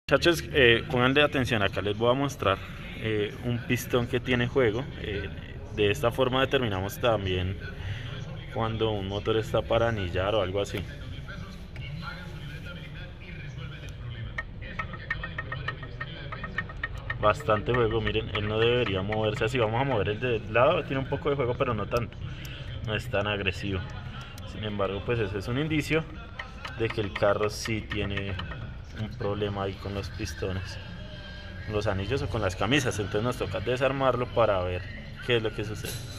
Muchachos, pónganle atención, acá les voy a mostrar un pistón que tiene juego. De esta forma determinamos también cuando un motor está para anillar o algo así. Bastante juego, miren, él no debería moverse así. Vamos a mover el de lado, tiene un poco de juego pero no tanto, no es tan agresivo. Sin embargo, pues ese es un indicio de que el carro sí tiene un problema ahí con los pistones, los anillos o con las camisas. Entonces nos toca desarmarlo para ver qué es lo que sucede.